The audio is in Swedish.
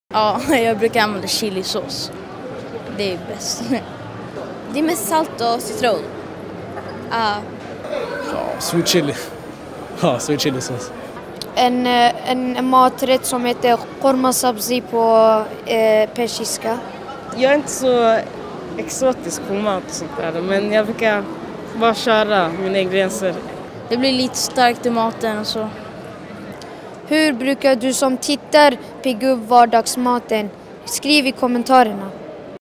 Ja, jag brukar använda chilisås. Det är bäst. Det är mest salt och citron. Ja, sweet chili. Ja, sweet chilisås. En maträtt som heter korma sabzi på persiska. Jag är inte så exotisk på mat och sånt där, men jag brukar bara köra mina ingredienser. Det blir lite starkt i maten och så. Hur brukar du som tittar pigga upp vardagsmaten? Skriv i kommentarerna.